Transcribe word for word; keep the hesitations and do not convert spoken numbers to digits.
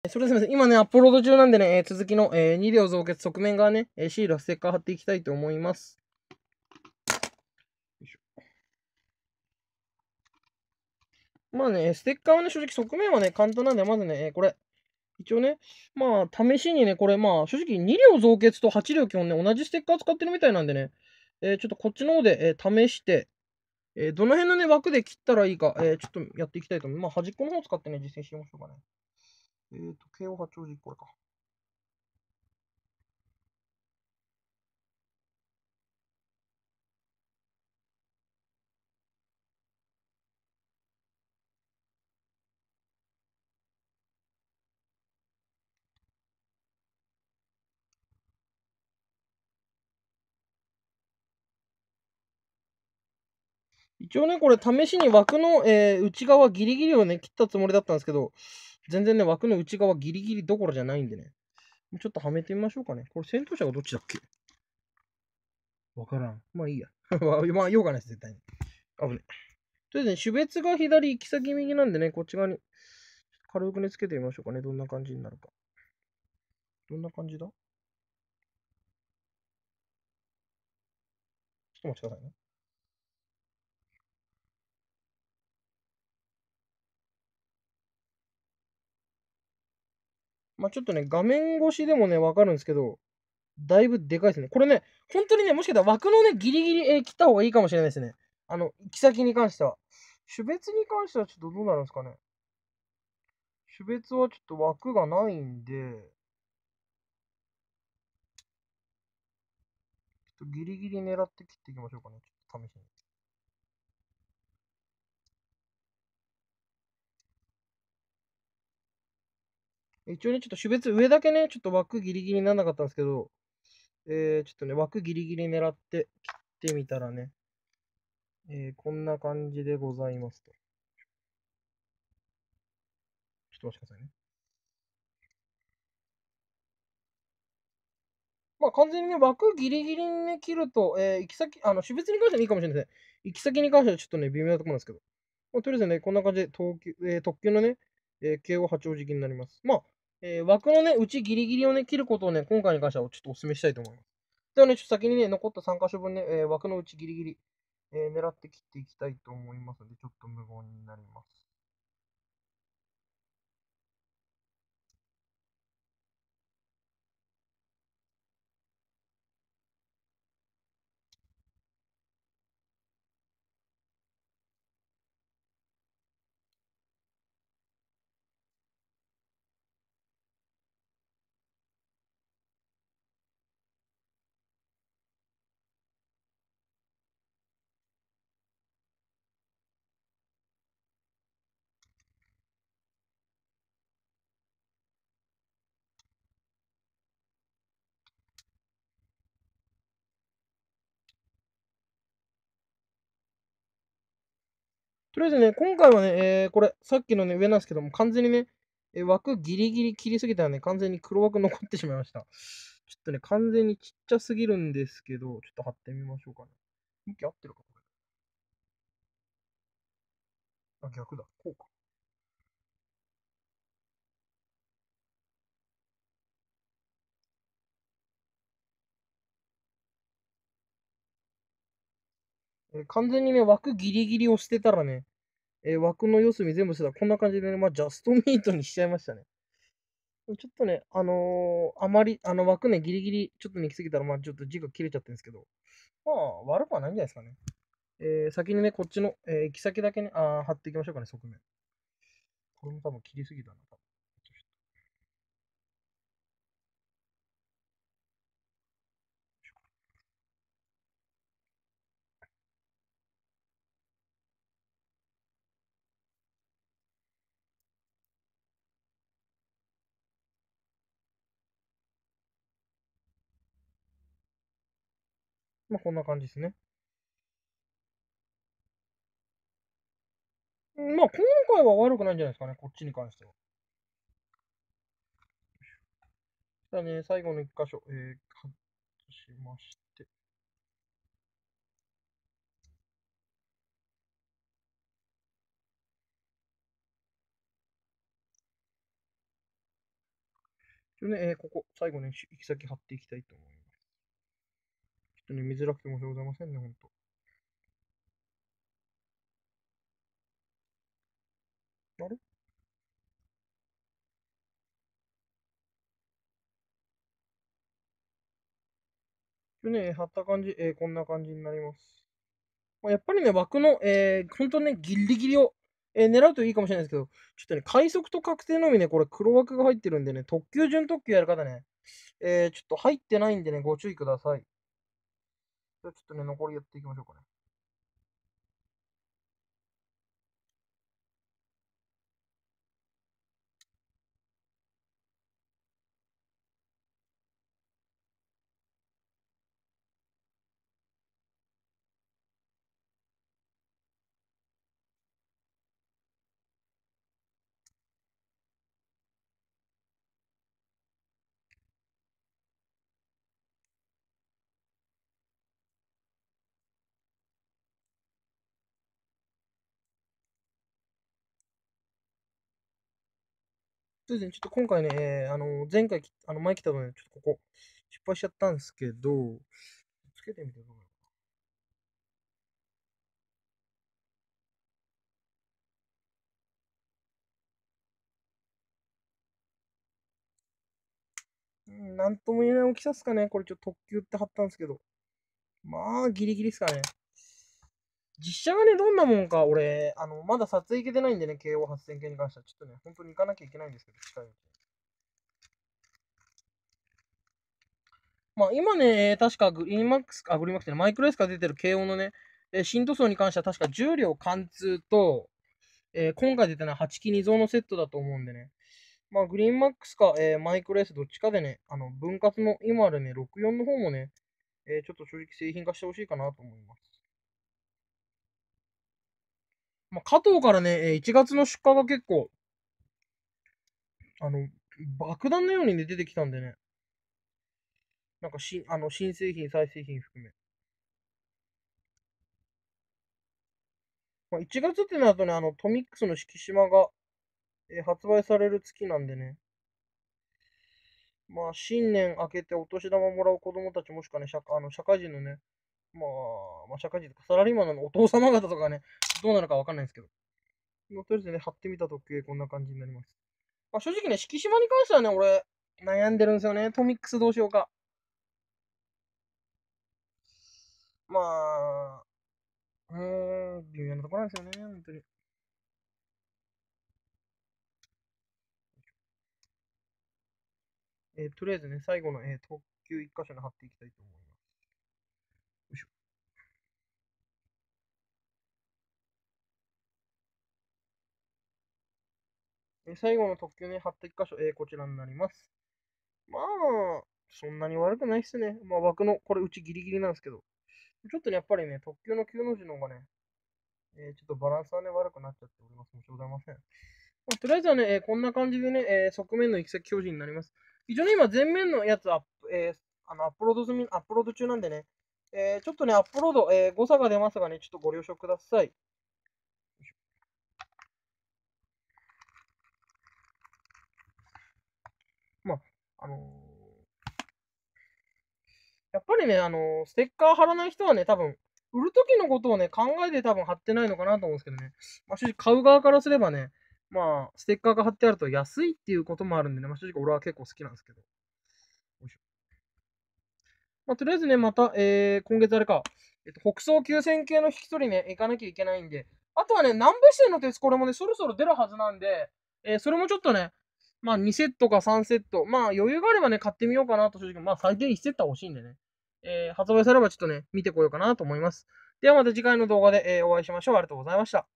それですみません。今ね、アップロード中なんでね、えー続きの、えーに両増結側面側ね、えーシールはステッカー貼っていきたいと思います。よいしょ。まあね、ステッカーはね、正直側面はね、簡単なんで、まずね、えーこれ。一応ね、まあ、試しにね、これ、まあ、正直に両増結とはち両基本ね、同じステッカー使ってるみたいなんでね、えーちょっとこっちの方で、えー試して、えーどの辺のね、枠で切ったらいいか、えーちょっとやっていきたいと思います。まあ、端っこの方使ってね、実践しましょうかね。えっ、と、慶応八王子、これか。一応ね、これ試しに枠の、えー内側ギリギリをね、切ったつもりだったんですけど、全然ね、枠の内側ギリギリどころじゃないんでね。ちょっとはめてみましょうかね。これ先頭車がどっちだっけ？わからん。まあいいや。まあ、用がないです、絶対に。危ね。とりあえずね、種別が左、行き先右なんでね、こっち側に軽くね、つけてみましょうかね。どんな感じになるか。どんな感じだ？ちょっとお待ちくださいね。まあちょっとね、画面越しでもね、わかるんですけど、だいぶでかいですね。これね、本当にね、もしかしたら枠のね、ギリギリ、えー切った方がいいかもしれないですね。あの、行き先に関しては。種別に関してはちょっとどうなるんですかね。種別はちょっと枠がないんで、ちょっとギリギリ狙って切っていきましょうかね。ちょっと試しに。一応ね、ちょっと種別上だけね、ちょっと枠ギリギリにならなかったんですけど、えー、ちょっとね、枠ギリギリ狙って切ってみたらね、えー、こんな感じでございますと。ちょっとお待ちくださいね。まあ完全にね、枠ギリギリにね、切ると、えー、行き先、あの、種別に関してはいいかもしれないですね。行き先に関してはちょっとね、微妙なところなんですけど。まあ、とりあえずね、こんな感じで東急、えー特急のね、えー、京王八王子行きになります。まあ、えー枠のね、内ギリギリをね、切ることをね、今回に関してはちょっとお勧めしたいと思います。ではね、ちょっと先にね、残ったさん箇所分ね、えー枠の内ギリギリ、えー狙って切っていきたいと思いますので、ちょっと無言になります。とりあえずね、今回はね、えーこれ、さっきのね、上なんですけども、完全にね、えー枠ギリギリ切りすぎたらね、完全に黒枠残ってしまいました。ちょっとね、完全にちっちゃすぎるんですけど、ちょっと貼ってみましょうかね。向き合ってるか、これ。あ、逆だ。こうか。えー完全にね、枠ギリギリを捨てたらね、えー枠の四隅全部捨てたらこんな感じでね、まあ、ジャストミートにしちゃいましたね。ちょっとね、あのーあまり、あの枠ね、ギリギリちょっとに行き過ぎたら、まあ、ちょっと字が切れちゃってるんですけど、まあ、悪くはないんじゃないですかね。えー先にね、こっちの、えー行き先だけね、あー貼っていきましょうかね、側面。これも多分切りすぎだな、多分。まあ、こんな感じですね。まあ、今回は悪くないんじゃないですかね、こっちに関しては。じゃあね、最後の一箇所、えー、カットしまして。 ちょね、えーここ、最後ね、し行き先貼っていきたいと思います。ちょっとね、見づらくて申し訳ございませんね、ほんと。あれちょね、貼った感じ、えーこんな感じになります。まあ、やっぱりね、枠の、えー、ほんとね、ギリギリを、えー狙うといいかもしれないですけど、ちょっとね、快速と確定のみね、これ黒枠が入ってるんでね、特急準特急やる方ね、えー、ちょっと入ってないんでね、ご注意ください。じゃあちょっとね、残りやっていきましょうかね。そうですね、ちょっと今回ね、えーあの、前回き、あの、前来たのね、ちょっとここ、失敗しちゃったんですけど、つけてみてどうなの。うん、なんとも言えない大きさっすかね。これちょっと特急って貼ったんですけど。まあ、ギリギリっすかね。実写がね、どんなもんか、俺、あの、まだ撮影行けてないんでね、京王はっせん系に関しては、ちょっとね、本当に行かなきゃいけないんですけど、近いうちに。まあ、今ね、えー確かグリーンマックス、あ、グリーンマックスね、マイクロエスから出てる京王のね、えー新塗装に関しては確かじゅう両貫通と、えー今回出たのははち機に増のセットだと思うんでね。まあ、グリーンマックスか、えーマイクロエスどっちかでね、あの、分割の今あるね、ろくじゅうよんの方もね、えーちょっと正直製品化してほしいかなと思います。まあ、加藤からね、えーいちがつの出荷が結構、あの、爆弾のようにね、出てきたんでね、なんかし、あの、新製品、再製品含め。まあ、いちがつってなるとね、あの、トミックスの敷島が、えー発売される月なんでね、まあ、新年明けてお年玉もらう子供たちもしくはね、社あの社会人のね、まあ、まあ、社会人とかサラリーマンのお父様方とかね、どうなるかわかんないんですけど、まあとりあえずね、貼ってみたとき、こんな感じになります。まあ、正直ね、敷島に関してはね、俺、悩んでるんですよね。トミックスどうしようか。まあ、うーん、微妙なところなんですよね、本当に。えーとりあえずね、最後の、えー特急一箇所に貼っていきたいと思います。よいしょ。えー最後の特急ね、貼った一箇所、えーこちらになります。まあ、そんなに悪くないっすね。まあ、枠の、これうちギリギリなんですけど。ちょっとね、やっぱりね、特急のきゅうの字の方がね、えーちょっとバランスはね、悪くなっちゃっております。申し訳ございません。まあ、とりあえずはね、えーこんな感じでね、えー側面の行き先表示になります。一応ね、今、前面のやつアップ、えーあのアップロード済み、アップロード中なんでね、えーちょっとね、アップロード、えー誤差が出ますがね、ちょっとご了承ください。まあ、あのーやっぱりね、あのーステッカー貼らない人はね、多分、売るときのことをね、考えて多分貼ってないのかなと思うんですけどね。まあ、正直買う側からすればね、まあ、ステッカーが貼ってあると安いっていうこともあるんでね、まあ、正直俺は結構好きなんですけど。よいしょ。まあ、とりあえずね、また、えー、今月あれか、えっと、北総きゅうせん系の引き取りね、行かなきゃいけないんで、あとはね、南部市の鉄これもね、そろそろ出るはずなんで、えー、それもちょっとね、まあにセットかさんセット、まあ余裕があればね、買ってみようかなと正直、まあ最低いちセットは欲しいんでね、えー、発売されればちょっとね、見てこようかなと思います。ではまた次回の動画で、えー、お会いしましょう。ありがとうございました。